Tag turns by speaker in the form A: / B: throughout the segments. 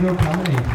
A: your combination.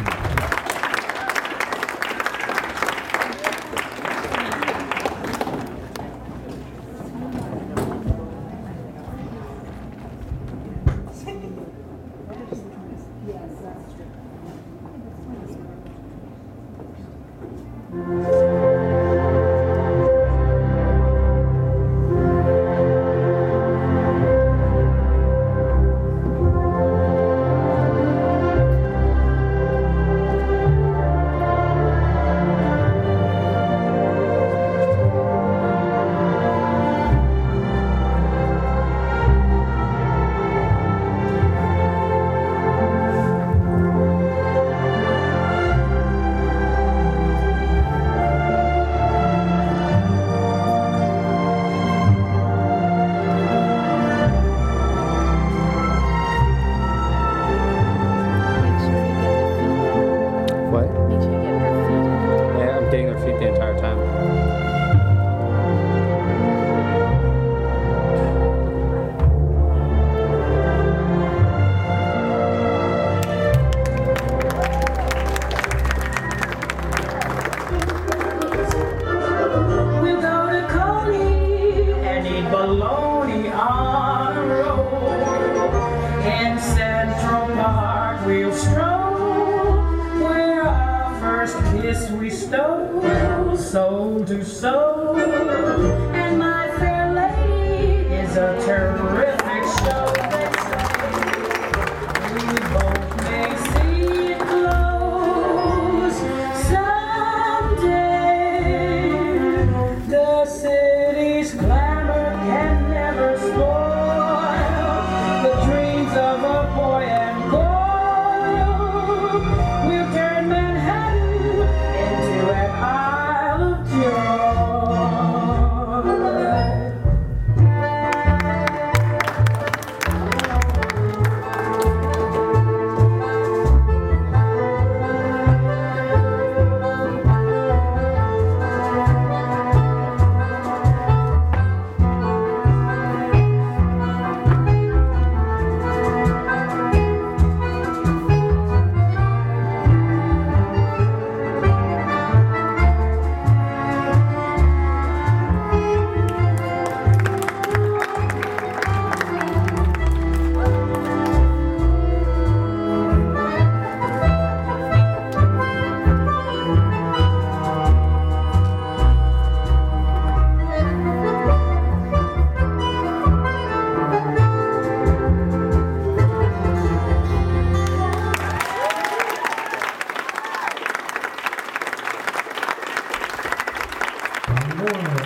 B: We stole soul to soul, and my fair lady is a terrific show. We both may see it close someday. The city's glamour can never spoil the dreams of a boy and girl. We'll turn Manhattan into an Isle of Joy.
A: More.